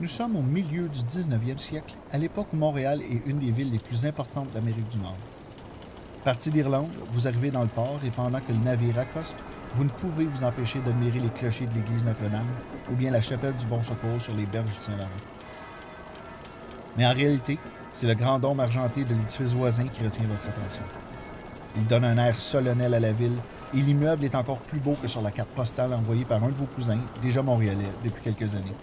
Nous sommes au milieu du 19e siècle, à l'époque où Montréal est une des villes les plus importantes d'Amérique du Nord. Parti d'Irlande, vous arrivez dans le port et pendant que le navire accoste, vous ne pouvez vous empêcher d'admirer les clochers de l'église Notre-Dame ou bien la chapelle du Bon Secours sur les berges du Saint-Laurent. Mais en réalité, c'est le grand dôme argenté de l'édifice voisin qui retient votre attention. Il donne un air solennel à la ville et l'immeuble est encore plus beau que sur la carte postale envoyée par un de vos cousins, déjà montréalais depuis quelques années.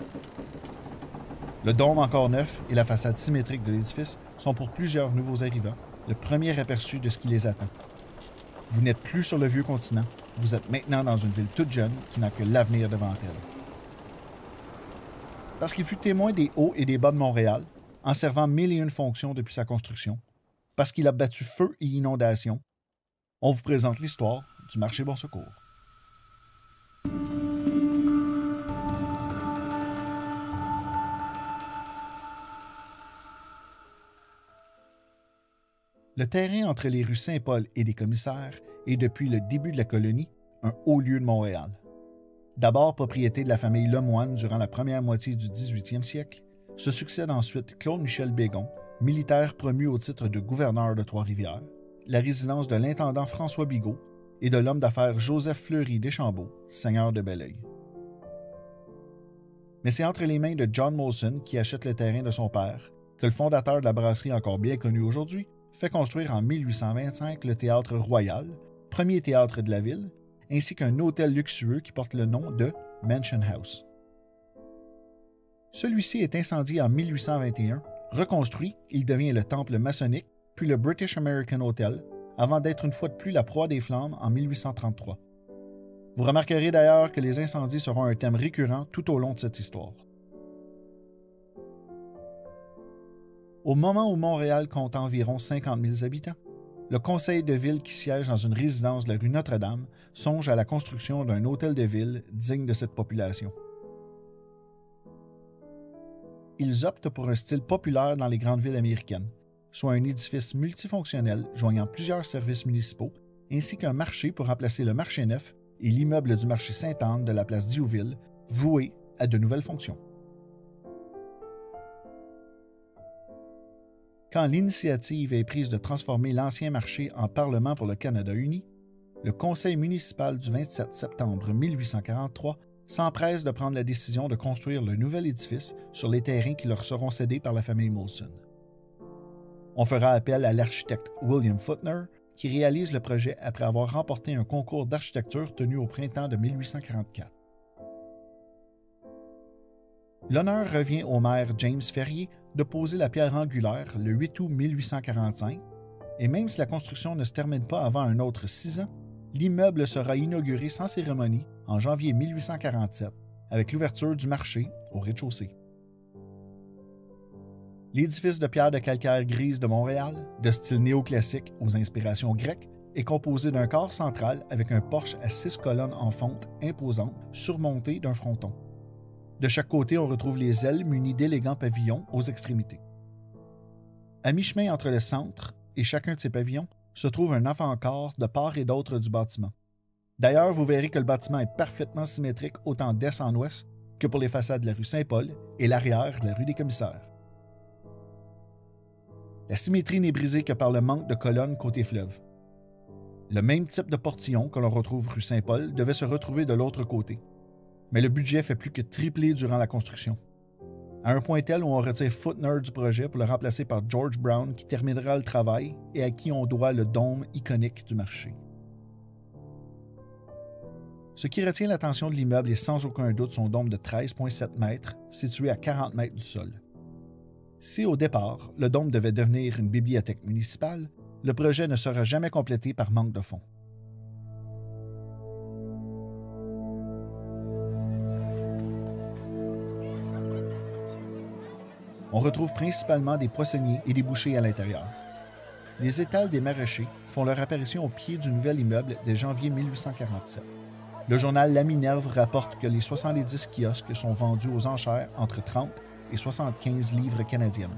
Le dôme encore neuf et la façade symétrique de l'édifice sont pour plusieurs nouveaux arrivants le premier aperçu de ce qui les attend. Vous n'êtes plus sur le vieux continent, vous êtes maintenant dans une ville toute jeune qui n'a que l'avenir devant elle. Parce qu'il fut témoin des hauts et des bas de Montréal, en servant 1001 fonctions depuis sa construction, parce qu'il a battu feu et inondations, on vous présente l'histoire du marché Bon Secours. Le terrain entre les rues Saint-Paul et des Commissaires est depuis le début de la colonie un haut lieu de Montréal. D'abord propriété de la famille Lemoine durant la première moitié du 18e siècle, se succède ensuite Claude-Michel Bégon, militaire promu au titre de gouverneur de Trois-Rivières, la résidence de l'intendant François Bigot et de l'homme d'affaires Joseph Fleury Deschambault, seigneur de Belleuil. Mais c'est entre les mains de John Molson, qui achète le terrain de son père, que le fondateur de la brasserie encore bien connue aujourd'hui fait construire en 1825 le Théâtre Royal, premier théâtre de la ville, ainsi qu'un hôtel luxueux qui porte le nom de Mansion House. Celui-ci est incendié en 1821. Reconstruit, il devient le temple maçonnique, puis le British American Hotel, avant d'être une fois de plus la proie des flammes en 1833. Vous remarquerez d'ailleurs que les incendies seront un thème récurrent tout au long de cette histoire. Au moment où Montréal compte environ 50 000 habitants, le conseil de ville qui siège dans une résidence de la rue Notre-Dame songe à la construction d'un hôtel de ville digne de cette population. Ils optent pour un style populaire dans les grandes villes américaines, soit un édifice multifonctionnel joignant plusieurs services municipaux, ainsi qu'un marché pour remplacer le marché neuf et l'immeuble du marché Sainte-Anne de la place Diouville, voué à de nouvelles fonctions. Quand l'initiative est prise de transformer l'ancien marché en Parlement pour le Canada uni, le conseil municipal du 27 septembre 1843 s'empresse de prendre la décision de construire le nouvel édifice sur les terrains qui leur seront cédés par la famille Molson. On fera appel à l'architecte William Footner, qui réalise le projet après avoir remporté un concours d'architecture tenu au printemps de 1844. L'honneur revient au maire James Ferrier de poser la pierre angulaire le 8 août 1845, et même si la construction ne se termine pas avant un autre 6 ans, l'immeuble sera inauguré sans cérémonie en janvier 1847, avec l'ouverture du marché au rez-de-chaussée. L'édifice de pierre de calcaire grise de Montréal, de style néoclassique aux inspirations grecques, est composé d'un corps central avec un porche à 6 colonnes en fonte imposantes surmontées d'un fronton. De chaque côté, on retrouve les ailes munies d'élégants pavillons aux extrémités. À mi-chemin entre le centre et chacun de ces pavillons se trouve un avant-corps de part et d'autre du bâtiment. D'ailleurs, vous verrez que le bâtiment est parfaitement symétrique autant d'est en ouest que pour les façades de la rue Saint-Paul et l'arrière de la rue des Commissaires. La symétrie n'est brisée que par le manque de colonnes côté fleuve. Le même type de portillon que l'on retrouve rue Saint-Paul devait se retrouver de l'autre côté. Mais le budget fait plus que tripler durant la construction. À un point tel où on retire Footner du projet pour le remplacer par George Brown qui terminera le travail et à qui on doit le dôme iconique du marché. Ce qui retient l'attention de l'immeuble est sans aucun doute son dôme de 13,7 mètres, situé à 40 mètres du sol. Si au départ, le dôme devait devenir une bibliothèque municipale, le projet ne sera jamais complété par manque de fonds. On retrouve principalement des poissonniers et des bouchers à l'intérieur. Les étals des maraîchers font leur apparition au pied du nouvel immeuble dès janvier 1847. Le journal La Minerve rapporte que les 70 kiosques sont vendus aux enchères entre 30 et 75 livres canadiennes.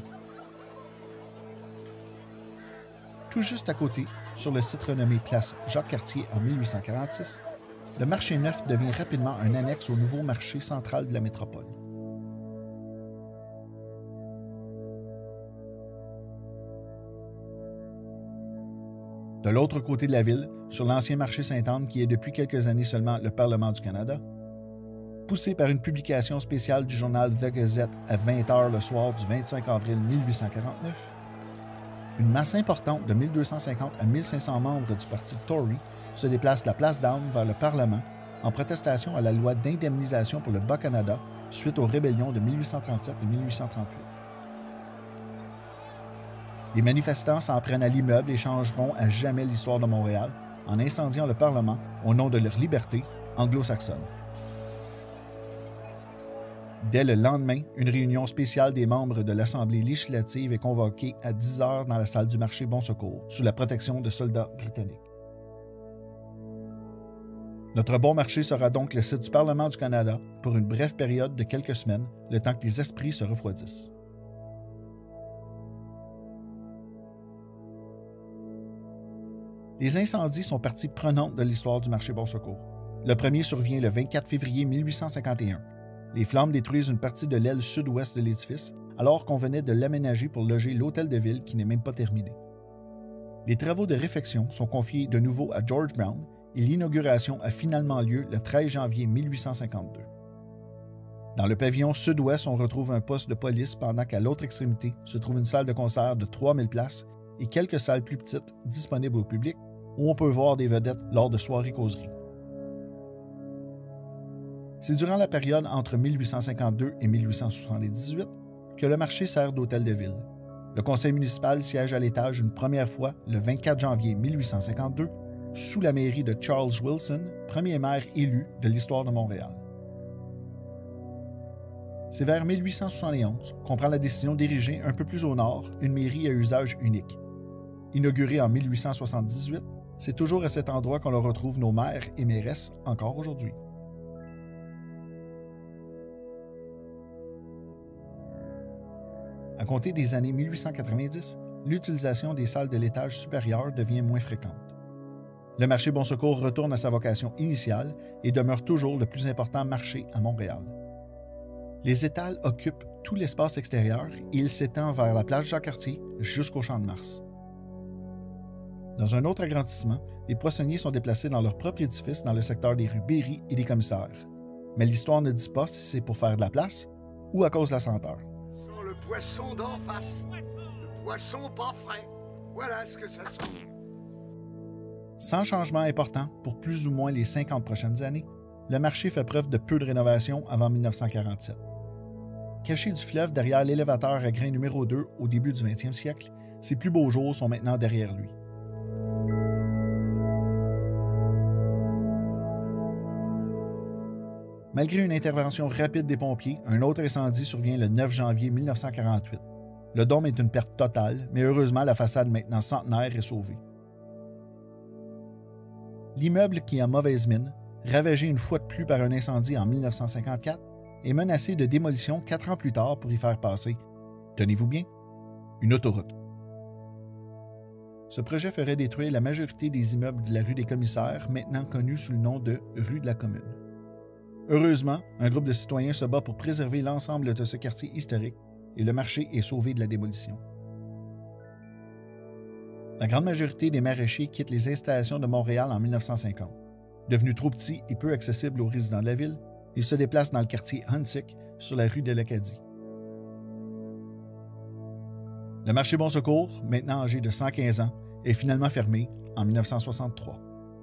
Tout juste à côté, sur le site renommé Place Jacques-Cartier en 1846, le marché neuf devient rapidement un annexe au nouveau marché central de la métropole. De l'autre côté de la ville, sur l'ancien marché Sainte-Anne, qui est depuis quelques années seulement le Parlement du Canada, poussé par une publication spéciale du journal The Gazette à 20h le soir du 25 avril 1849, une masse importante de 1250 à 1500 membres du parti Tory se déplace de la place d'Armes vers le Parlement en protestation à la loi d'indemnisation pour le Bas-Canada suite aux rébellions de 1837 et 1838. Les manifestants s'en prennent à l'immeuble et changeront à jamais l'histoire de Montréal en incendiant le Parlement au nom de leur liberté anglo-saxonne. Dès le lendemain, une réunion spéciale des membres de l'Assemblée législative est convoquée à 10h dans la salle du marché Bon Secours, sous la protection de soldats britanniques. Notre bon marché sera donc le site du Parlement du Canada pour une brève période de quelques semaines, le temps que les esprits se refroidissent. Les incendies sont partie prenante de l'histoire du marché Bon Secours. Le premier survient le 24 février 1851. Les flammes détruisent une partie de l'aile sud-ouest de l'édifice, alors qu'on venait de l'aménager pour loger l'hôtel de ville qui n'est même pas terminé. Les travaux de réfection sont confiés de nouveau à George Brown et l'inauguration a finalement lieu le 13 janvier 1852. Dans le pavillon sud-ouest, on retrouve un poste de police pendant qu'à l'autre extrémité se trouve une salle de concert de 3000 places et quelques salles plus petites disponibles au public où on peut voir des vedettes lors de soirées causeries. C'est durant la période entre 1852 et 1878 que le marché sert d'hôtel de ville. Le conseil municipal siège à l'étage une première fois le 24 janvier 1852 sous la mairie de Charles Wilson, premier maire élu de l'histoire de Montréal. C'est vers 1871 qu'on prend la décision d'ériger un peu plus au nord une mairie à usage unique. Inaugurée en 1878, c'est toujours à cet endroit qu'on le retrouve nos maires et mairesses encore aujourd'hui. À compter des années 1890, l'utilisation des salles de l'étage supérieur devient moins fréquente. Le marché Bon Secours retourne à sa vocation initiale et demeure toujours le plus important marché à Montréal. Les étals occupent tout l'espace extérieur et il s'étend vers la plage Jacques-Cartier jusqu'au Champ de Mars. Dans un autre agrandissement, les poissonniers sont déplacés dans leur propre édifice dans le secteur des rues Berry et des Commissaires. Mais l'histoire ne dit pas si c'est pour faire de la place ou à cause de la senteur. Sans le poisson d'en face. Le poisson pas frais. Voilà ce que ça sent. Sans changement important pour plus ou moins les 50 prochaines années, le marché fait preuve de peu de rénovation avant 1947. Caché du fleuve derrière l'élévateur à grain numéro 2 au début du 20e siècle, ses plus beaux jours sont maintenant derrière lui. Malgré une intervention rapide des pompiers, un autre incendie survient le 9 janvier 1948. Le dôme est une perte totale, mais heureusement, la façade maintenant centenaire est sauvée. L'immeuble qui est en mauvaise mine, ravagé une fois de plus par un incendie en 1954, est menacé de démolition 4 ans plus tard pour y faire passer, tenez-vous bien, une autoroute. Ce projet ferait détruire la majorité des immeubles de la rue des Commissaires, maintenant connue sous le nom de rue de la Commune. Heureusement, un groupe de citoyens se bat pour préserver l'ensemble de ce quartier historique et le marché est sauvé de la démolition. La grande majorité des maraîchers quittent les installations de Montréal en 1950. Devenus trop petits et peu accessibles aux résidents de la ville, ils se déplacent dans le quartier Huntsic, sur la rue de l'Acadie. Le marché Bon Secours, maintenant âgé de 115 ans, est finalement fermé en 1963.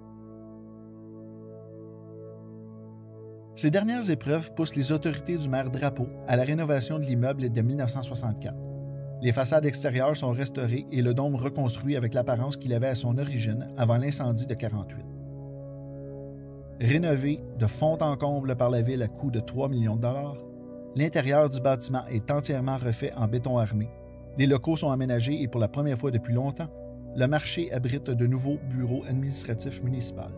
Ces dernières épreuves poussent les autorités du maire Drapeau à la rénovation de l'immeuble de 1964. Les façades extérieures sont restaurées et le dôme reconstruit avec l'apparence qu'il avait à son origine avant l'incendie de 1948. Rénové de fond en comble par la ville à coût de 3 millions de dollars, l'intérieur du bâtiment est entièrement refait en béton armé. Des locaux sont aménagés et pour la première fois depuis longtemps, le marché abrite de nouveaux bureaux administratifs municipaux.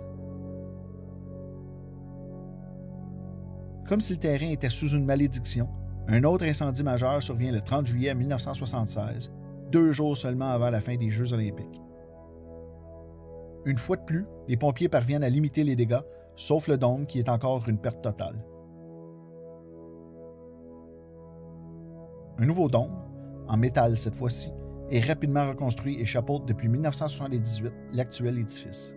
Comme si le terrain était sous une malédiction, un autre incendie majeur survient le 30 juillet 1976, 2 jours seulement avant la fin des Jeux olympiques. Une fois de plus, les pompiers parviennent à limiter les dégâts, sauf le dôme qui est encore une perte totale. Un nouveau dôme, en métal cette fois-ci, est rapidement reconstruit et chapeaute depuis 1978 l'actuel édifice.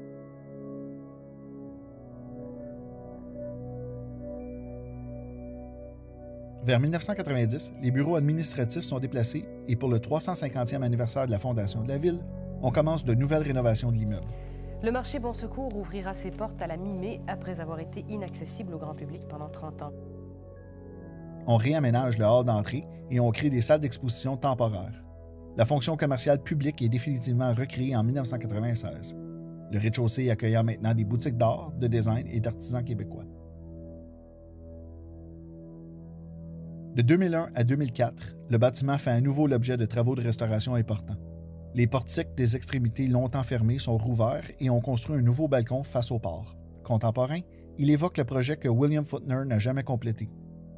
Vers 1990, les bureaux administratifs sont déplacés et pour le 350e anniversaire de la fondation de la ville, on commence de nouvelles rénovations de l'immeuble. Le marché Bon Secours ouvrira ses portes à la mi-mai après avoir été inaccessible au grand public pendant 30 ans. On réaménage le hall d'entrée et on crée des salles d'exposition temporaires. La fonction commerciale publique est définitivement recréée en 1996. Le rez-de-chaussée accueillant maintenant des boutiques d'art, de design et d'artisans québécois. De 2001 à 2004, le bâtiment fait à nouveau l'objet de travaux de restauration importants. Les portiques des extrémités longtemps fermés sont rouverts et on construit un nouveau balcon face au port. Contemporain, il évoque le projet que William Faulkner n'a jamais complété.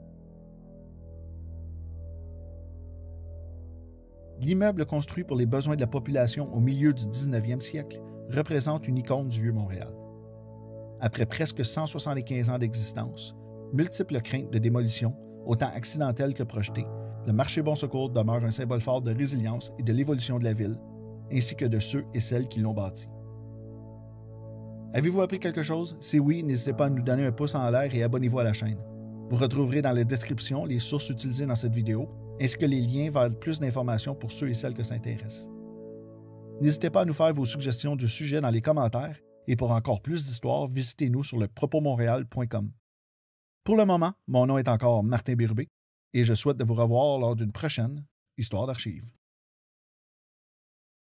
L'immeuble construit pour les besoins de la population au milieu du 19e siècle représente une icône du Vieux-Montréal. Après presque 175 ans d'existence, multiples craintes de démolition, autant accidentelles que projetées, le marché Bon Secours demeure un symbole fort de résilience et de l'évolution de la ville, ainsi que de ceux et celles qui l'ont bâti. Avez-vous appris quelque chose? Si oui, n'hésitez pas à nous donner un pouce en l'air et abonnez-vous à la chaîne. Vous retrouverez dans la description les sources utilisées dans cette vidéo, ainsi que les liens vers plus d'informations pour ceux et celles que ça intéresse. N'hésitez pas à nous faire vos suggestions du sujet dans les commentaires et pour encore plus d'histoires, visitez-nous sur le propomontréal.com. Pour le moment, mon nom est encore Martin Bérubé et je souhaite de vous revoir lors d'une prochaine Histoire d'archives.